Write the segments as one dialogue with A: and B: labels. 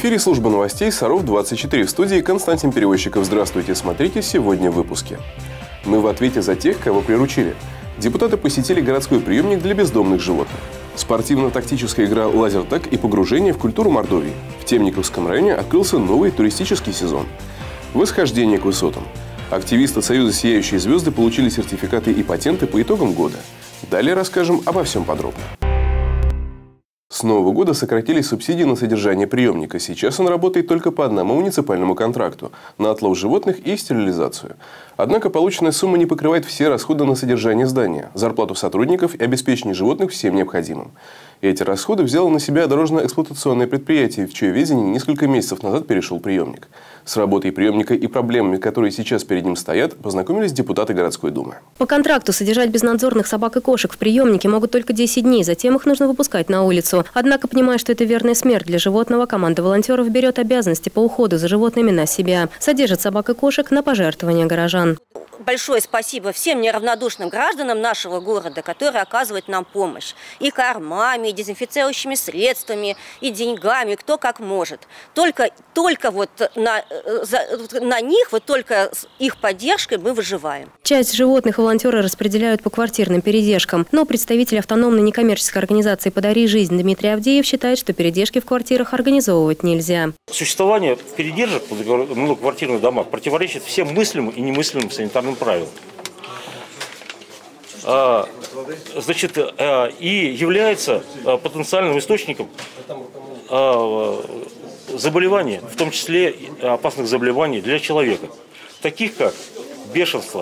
A: эфире служба новостей Саров-24. В студии Константин Перевозчиков. Здравствуйте, смотрите сегодня в выпуске. Мы в ответе за тех, кого приручили. Депутаты посетили городской приемник для бездомных животных. Спортивно-тактическая игра «Лазертаг» и погружение в культуру Мордовии. В Темниковском районе открылся новый туристический сезон. Восхождение к высотам. Активисты Союза «Сияющие звезды» получили сертификаты и патенты по итогам года. Далее расскажем обо всем подробно. С нового года сократились субсидии на содержание приемника. Сейчас он работает только по одному муниципальному контракту – на отлов животных и стерилизацию. Однако полученная сумма не покрывает все расходы на содержание здания, зарплату сотрудников и обеспечение животных всем необходимым. Эти расходы взяло на себя дорожно-эксплуатационное предприятие, в чье ведение несколько месяцев назад перешел приемник. С работой приемника и проблемами, которые сейчас перед ним стоят, познакомились депутаты городской думы.
B: По контракту содержать безнадзорных собак и кошек в приемнике могут только 10 дней, затем их нужно выпускать на улицу. Однако, понимая, что это верная смерть для животного, команда волонтеров берет обязанности по уходу за животными на себя. Содержит собак и кошек на пожертвования горожан.
C: Большое спасибо всем неравнодушным гражданам нашего города, которые оказывают нам помощь. И кормами, и дезинфицирующими средствами, и деньгами, кто как может. Только вот на них, вот только с их поддержкой мы выживаем.
B: Часть животных волонтеры распределяют по квартирным передержкам. Но представитель автономной некоммерческой организации «Подари жизнь» Дмитрий Авдеев считает, что передержки в квартирах организовывать нельзя.
D: Существование передержек в многоквартирных домах противоречит всем мыслимым и немыслимым санитарным правилам. И является потенциальным источником заболеваний, в том числе опасных заболеваний для человека, таких как бешенство,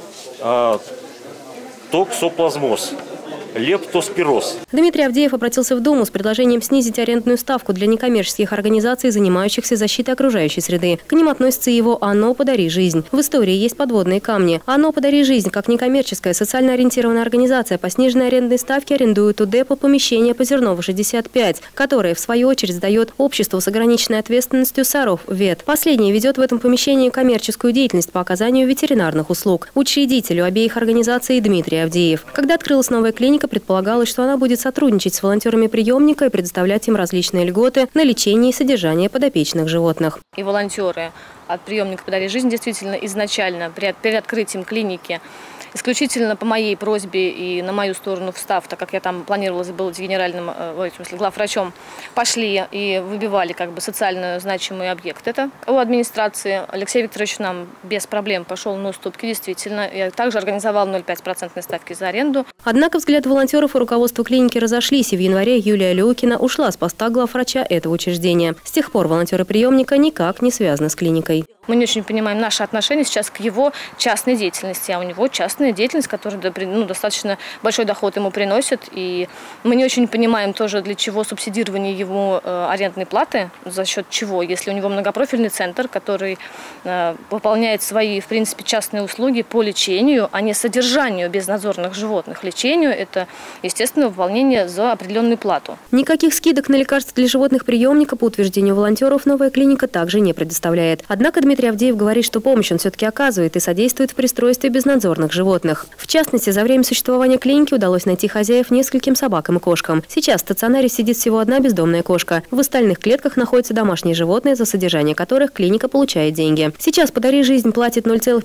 D: токсоплазмоз, лептоспироз.
B: Дмитрий Авдеев обратился в Думу с предложением снизить арендную ставку для некоммерческих организаций, занимающихся защитой окружающей среды. К ним относится его «Оно. Подари жизнь». В истории есть подводные камни. «Оно. Подари жизнь» как некоммерческая социально ориентированная организация по сниженной арендной ставке арендует у депо помещение по Зернову 65, которое в свою очередь сдает обществу с ограниченной ответственностью Саров ВЕД. Последнее ведет в этом помещении коммерческую деятельность по оказанию ветеринарных услуг. Учредителю обеих организаций Дмитрий Авдеев. Когда открылась новая клиника, предполагалось, что она будет сотрудничать с волонтерами приемника и предоставлять им различные льготы на лечение и содержание подопечных животных.
E: И волонтеры от приемника «Подари жизнь» действительно изначально перед открытием клиники исключительно по моей просьбе и на мою сторону встав, так как я там планировала быть генеральным, главврачом, пошли и выбивали социально значимый объект. Это у администрации. Алексей Викторович нам без проблем пошел на уступки, действительно. Я также организовал 0,5% ставки за аренду.
B: Однако взгляд волонтеров и руководства клиники разошлись, и в январе Юлия Люкина ушла с поста главврача этого учреждения. С тех пор волонтеры приемника никак не связаны с клиникой.
E: Мы не очень понимаем наши отношения сейчас к его частной деятельности, а у него частная деятельность, которая достаточно большой доход ему приносит. И мы не очень понимаем тоже, для чего субсидирование его арендной платы, за счет чего, если у него многопрофильный центр, который выполняет свои, в принципе, частные услуги по лечению, а не содержанию безнадзорных животных. Лечению – это, естественно, выполнение за определенную плату.
B: Никаких скидок на лекарства для животных приемника, по утверждению волонтеров, новая клиника также не предоставляет. Однако Дмитрий Авдеев говорит, что помощь он все-таки оказывает и содействует в пристройстве безнадзорных животных. В частности, за время существования клиники удалось найти хозяев нескольким собакам и кошкам. Сейчас в стационаре сидит всего одна бездомная кошка. В остальных клетках находятся домашние животные, за содержание которых клиника получает деньги. Сейчас «Подари жизнь» платит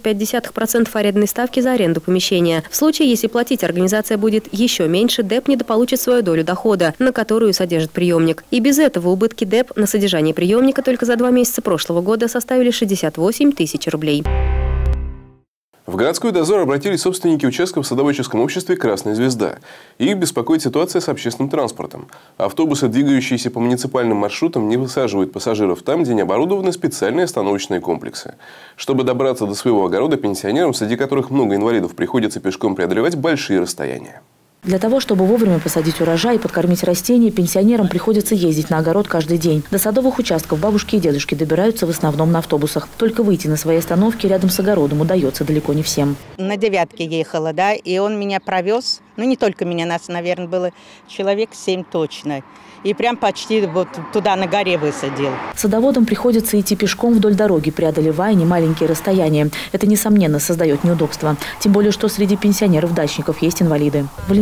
B: 0,5% арендной ставки за аренду помещения. В случае, если платить организация будет еще меньше, ДЭП недополучит свою долю дохода, на которую содержит приемник. И без этого убытки ДЭП на содержание приемника только за 2 месяца прошлого года составили 68 тысяч рублей.
A: В городской дозор обратились собственники участков в садоводческом обществе «Красная звезда». Их беспокоит ситуация с общественным транспортом. Автобусы, двигающиеся по муниципальным маршрутам, не высаживают пассажиров там, где не оборудованы специальные остановочные комплексы. Чтобы добраться до своего огорода пенсионерам, среди которых много инвалидов, приходится пешком преодолевать большие расстояния.
F: Для того, чтобы вовремя посадить урожай и подкормить растения, пенсионерам приходится ездить на огород каждый день. До садовых участков бабушки и дедушки добираются в основном на автобусах. Только выйти на своей остановке рядом с огородом удается далеко не всем.
G: На 9-ке ехала, да, и он меня провез. Ну, не только меня, нас, наверное, было человек 7 точно. И прям почти вот туда на горе высадил.
F: Садоводам приходится идти пешком вдоль дороги, преодолевая немаленькие расстояния. Это, несомненно, создает неудобства. Тем более, что среди пенсионеров-дачников есть инвалиды. Валентина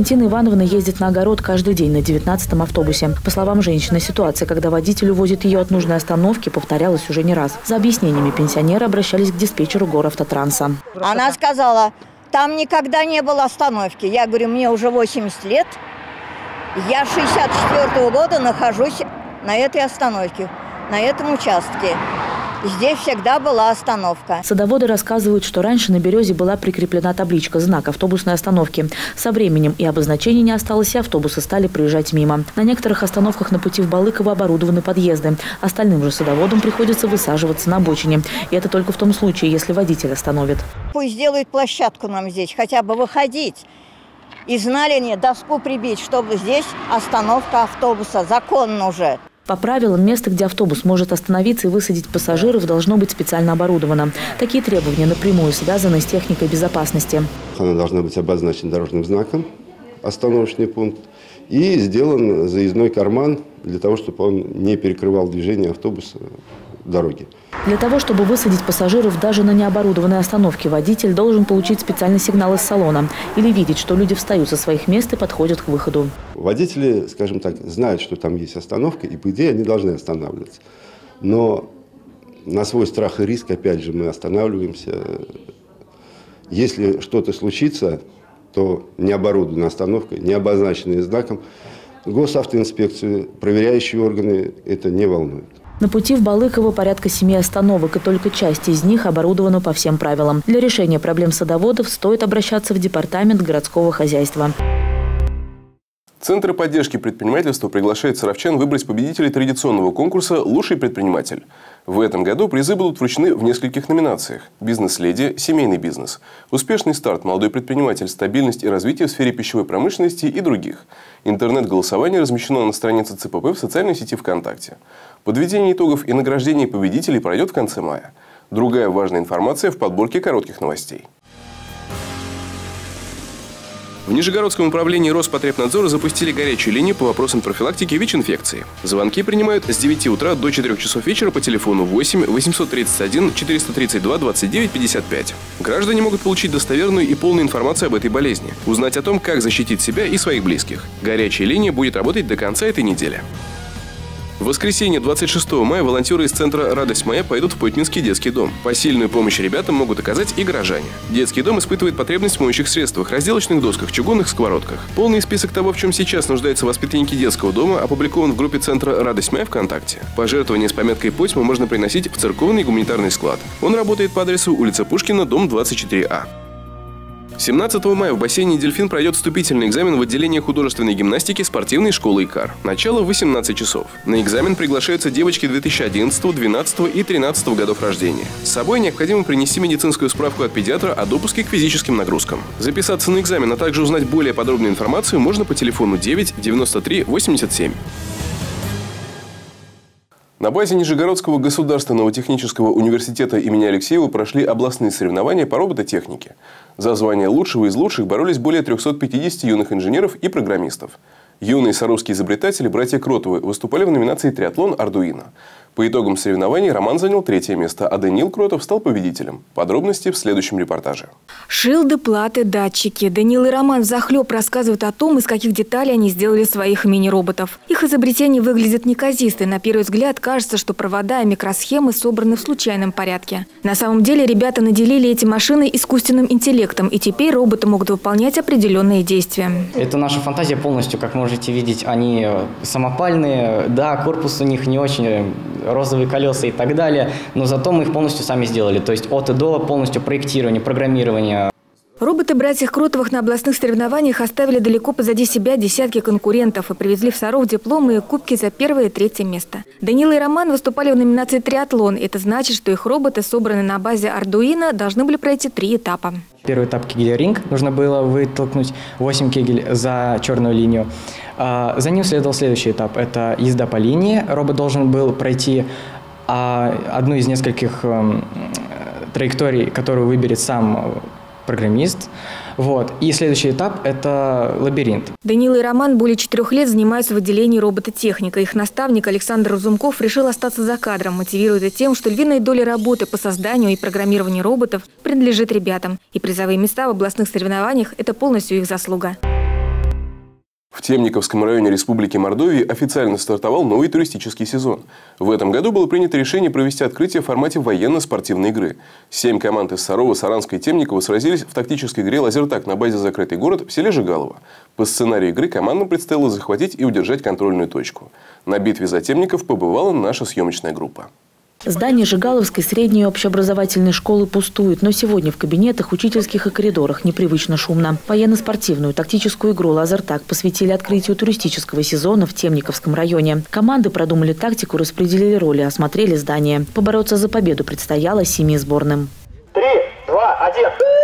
F: Валентина Ивановна ездит на огород каждый день на 19-м автобусе. По словам женщины, ситуация, когда водитель увозит ее от нужной остановки, повторялась уже не раз. За объяснениями пенсионеры обращались к диспетчеру Горавтотранса.
H: Она сказала, там никогда не было остановки. Я говорю, мне уже 80 лет. Я 64-го года нахожусь на этой остановке, на этом участке. Здесь всегда была остановка.
F: Садоводы рассказывают, что раньше на «Березе» была прикреплена табличка «Знак автобусной остановки». Со временем и обозначений не осталось, и автобусы стали проезжать мимо. На некоторых остановках на пути в Балыково оборудованы подъезды. Остальным же садоводам приходится высаживаться на обочине. И это только в том случае, если водитель остановит.
H: Пусть сделают площадку нам здесь, хотя бы выходить. И знали они, доску прибить, чтобы здесь остановка автобуса. Законно уже.
F: По правилам, место, где автобус может остановиться и высадить пассажиров, должно быть специально оборудовано. Такие требования напрямую связаны с техникой безопасности.
I: Она должна быть обозначена дорожным знаком, остановочный пункт, и сделан заездной карман для того, чтобы он не перекрывал движение автобуса дороги.
F: Для того, чтобы высадить пассажиров даже на необорудованной остановке, водитель должен получить специальный сигнал из салона или видеть, что люди встают со своих мест и подходят к выходу.
I: Водители, скажем так, знают, что там есть остановка, и, по идее, они должны останавливаться. Но на свой страх и риск, опять же, мы останавливаемся. Если что-то случится, то необорудованная остановка, не обозначенная знаком, госавтоинспекцию, проверяющие органы это не волнует.
F: На пути в Балыково порядка 7 остановок, и только часть из них оборудована по всем правилам. Для решения проблем садоводов стоит обращаться в департамент городского хозяйства.
A: Центр поддержки предпринимательства приглашает саровчан выбрать победителей традиционного конкурса «Лучший предприниматель». В этом году призы будут вручены в нескольких номинациях: бизнес-леди, семейный бизнес, успешный старт, молодой предприниматель, стабильность и развитие в сфере пищевой промышленности и других. Интернет-голосование размещено на странице ЦПП в социальной сети ВКонтакте. Подведение итогов и награждение победителей пройдет в конце мая. Другая важная информация в подборке коротких новостей. В Нижегородском управлении Роспотребнадзора запустили горячую линию по вопросам профилактики ВИЧ-инфекции. Звонки принимают с 9 утра до 4 часов вечера по телефону 8 831 432 29 55. Граждане могут получить достоверную и полную информацию об этой болезни, узнать о том, как защитить себя и своих близких. Горячая линия будет работать до конца этой недели. В воскресенье 26 мая волонтеры из центра «Радость моя» пойдут в Путинский детский дом. Посильную помощь ребятам могут оказать и горожане. Детский дом испытывает потребность в моющих средствах, разделочных досках, чугунных сковородках. Полный список того, в чем сейчас нуждаются воспитанники детского дома, опубликован в группе центра «Радость моя» ВКонтакте. Пожертвования с пометкой «Потьма» можно приносить в церковный гуманитарный склад. Он работает по адресу улица Пушкина, дом 24А. 17 мая в бассейне «Дельфин» пройдет вступительный экзамен в отделение художественной гимнастики спортивной школы ИКАР. Начало в 18 часов. На экзамен приглашаются девочки 2011, 2012 и 2013 годов рождения. С собой необходимо принести медицинскую справку от педиатра о допуске к физическим нагрузкам. Записаться на экзамен, а также узнать более подробную информацию можно по телефону 9 93 87. На базе Нижегородского государственного технического университета имени Алексеева прошли областные соревнования по робототехнике. За звание лучшего из лучших боролись более 350 юных инженеров и программистов. Юные саровские изобретатели, братья Кротовы, выступали в номинации «Триатлон Ардуино». По итогам соревнований Роман занял 3-е место, а Даниил Кротов стал победителем. Подробности в следующем репортаже.
J: Шилды, платы, датчики. Даниил и Роман взахлеб рассказывают о том, из каких деталей они сделали своих мини-роботов. Их изобретения выглядят неказисто. На первый взгляд кажется, что провода и микросхемы собраны в случайном порядке. На самом деле ребята наделили эти машины искусственным интеллектом, и теперь роботы могут выполнять определенные действия.
K: Это наша фантазия полностью, как можете видеть, они самопальные. Да, корпус у них не очень, розовые колеса и так далее, но зато мы их полностью сами сделали. То есть от и до полностью проектирование, программирование.
J: Роботы братьев Кротовых на областных соревнованиях оставили далеко позади себя десятки конкурентов и привезли в Саров дипломы и кубки за 1-е и 3-е место. Даниил и Роман выступали в номинации «Триатлон». Это значит, что их роботы, собранные на базе Ардуино, должны были пройти 3 этапа.
K: Первый этап кегель-ринг. Нужно было вытолкнуть 8 кегель за черную линию. За ним следовал следующий этап. Это езда по линии. Робот должен был пройти одну из нескольких траекторий, которую выберет сам программист. Вот. И следующий этап – это лабиринт.
J: Даниил и Роман более 4 лет занимаются в отделении робототехника. Их наставник Александр Разумков решил остаться за кадром, мотивируя это тем, что львиная доля работы по созданию и программированию роботов принадлежит ребятам. И призовые места в областных соревнованиях – это полностью их заслуга.
A: В Темниковском районе Республики Мордовия официально стартовал новый туристический сезон. В этом году было принято решение провести открытие в формате военно-спортивной игры. 7 команд из Сарова, Саранска и Темникова сразились в тактической игре «Лазертаг» на базе «Закрытый город» в селе Жигалово. По сценарию игры командам предстояло захватить и удержать контрольную точку. На битве за Темников побывала наша съемочная группа.
F: Здание Жигаловской средней общеобразовательной школы пустует, но сегодня в кабинетах, учительских и коридорах непривычно шумно. Военно-спортивную тактическую игру «Лазертаг» посвятили открытию туристического сезона в Темниковском районе. Команды продумали тактику, распределили роли, осмотрели здание. Побороться за победу предстояло 7 сборным.
L: 3, 2, 1.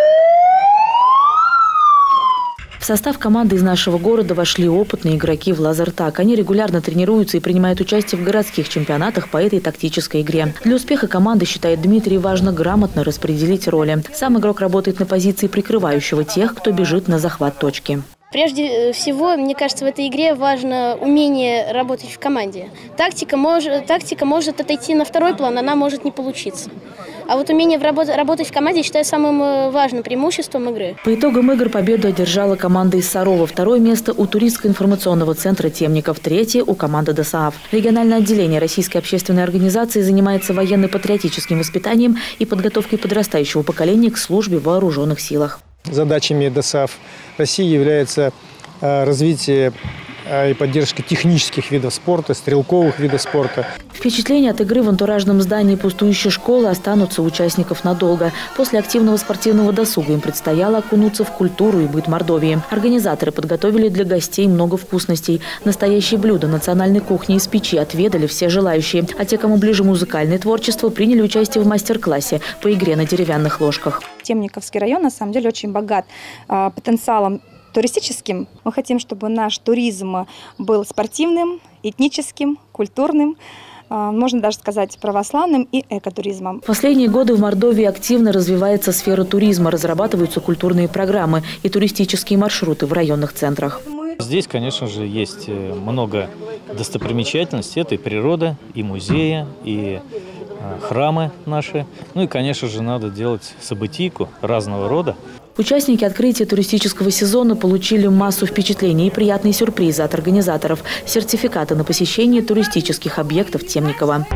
F: В состав команды из нашего города вошли опытные игроки в «Лазертаг». Они регулярно тренируются и принимают участие в городских чемпионатах по этой тактической игре. Для успеха команды, считает Дмитрий, важно грамотно распределить роли. Сам игрок работает на позиции прикрывающего тех, кто бежит на захват точки.
M: Прежде всего, мне кажется, в этой игре важно умение работать в команде. Тактика может отойти на второй план, она может не получиться. А вот умение работать в команде, я считаю, самым важным преимуществом игры.
F: По итогам игр победу одержала команда из Сарова. 2 место у туристско-информационного центра «Темников», 3 у команды ДОСААФ. Региональное отделение Российской общественной организации занимается военно-патриотическим воспитанием и подготовкой подрастающего поколения к службе в вооруженных силах.
N: Задачами ДОСААФ России является развитие и поддержка технических видов спорта, стрелковых видов спорта.
F: Впечатления от игры в антуражном здании пустующей школы останутся у участников надолго. После активного спортивного досуга им предстояло окунуться в культуру и быт Мордовии. Организаторы подготовили для гостей много вкусностей. Настоящие блюда национальной кухни из печи отведали все желающие. А те, кому ближе музыкальное творчество, приняли участие в мастер-классе по игре на деревянных ложках.
O: Темниковский район на самом деле очень богат потенциалом туристическим. Мы хотим, чтобы наш туризм был спортивным, этническим, культурным, можно даже сказать, православным и экотуризмом.
F: В последние годы в Мордовии активно развивается сфера туризма, разрабатываются культурные программы и туристические маршруты в районных центрах.
P: Здесь, конечно же, есть много достопримечательностей. Это и природа, и музеи, и храмы наши. Ну и, конечно же, надо делать событийку разного рода.
F: Участники открытия туристического сезона получили массу впечатлений и приятные сюрпризы от организаторов. Сертификаты на посещение туристических объектов Темникова.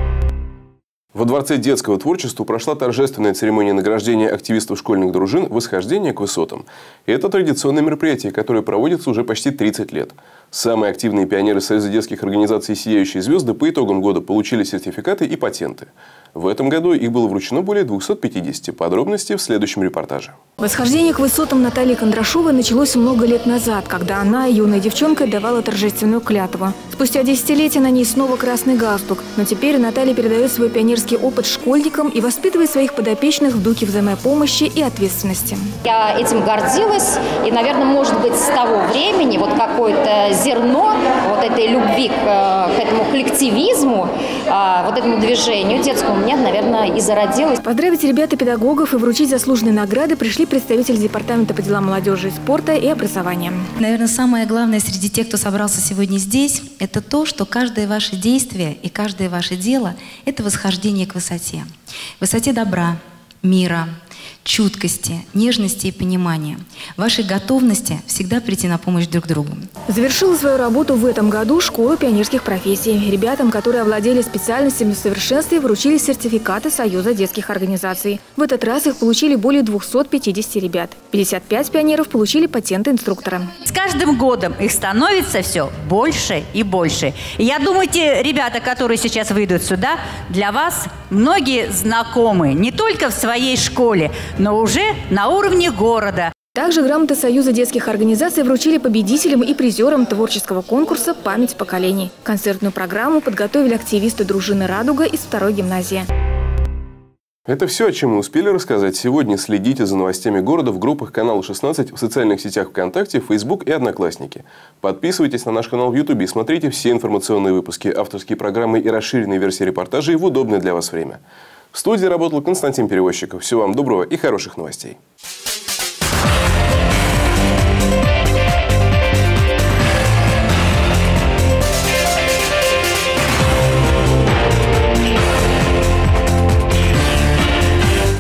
A: Во Дворце детского творчества прошла торжественная церемония награждения активистов школьных дружин «Восхождение к высотам». Это традиционное мероприятие, которое проводится уже почти 30 лет. Самые активные пионеры Союза детских организаций «Сияющие звезды» по итогам года получили сертификаты и патенты. В этом году их было вручено более 250. Подробности в следующем репортаже.
J: Восхождение к высотам Натальи Кондрашовой началось много лет назад, когда она, юная девчонка, давала торжественную клятву. Спустя десятилетия на ней снова красный галстук. Но теперь Наталья передает свой пионерский опыт школьникам и воспитывает своих подопечных в духе взаимопомощи и ответственности.
Q: Я этим гордилась. И, наверное, может быть, с того времени вот какое-то зерно вот этой любви к этому коллективизму, вот этому движению детскому у меня, наверное, и зародилось.
J: Поздравить ребят и педагогов и вручить заслуженные награды пришли представители Департамента по делам молодежи, спорта и образования.
R: Наверное, самое главное среди тех, кто собрался сегодня здесь, это то, что каждое ваше действие и каждое ваше дело – это восхождение к высоте. Высоте добра, мира, чуткости, нежности и понимания, вашей готовности всегда прийти на помощь друг другу.
J: Завершила свою работу в этом году школа пионерских профессий. Ребятам, которые овладели специальностями в совершенстве, вручили сертификаты Союза детских организаций. В этот раз их получили более 250 ребят. 55 пионеров получили патенты инструктора.
S: С каждым годом их становится все больше и больше. И я думаю, те ребята, которые сейчас выйдут сюда, для вас многие знакомы не только в своей школе, но уже на уровне города.
J: Также грамоты Союза детских организаций вручили победителям и призерам творческого конкурса «Память поколений». Концертную программу подготовили активисты дружины «Радуга» из 2-й гимназии.
A: Это все, о чем мы успели рассказать сегодня. Следите за новостями города в группах канала 16 в социальных сетях ВКонтакте, Facebook и Одноклассники. Подписывайтесь на наш канал в YouTube и смотрите все информационные выпуски, авторские программы и расширенные версии репортажей в удобное для вас время. В студии работал Константин Перевозчиков. Всего вам доброго и хороших новостей.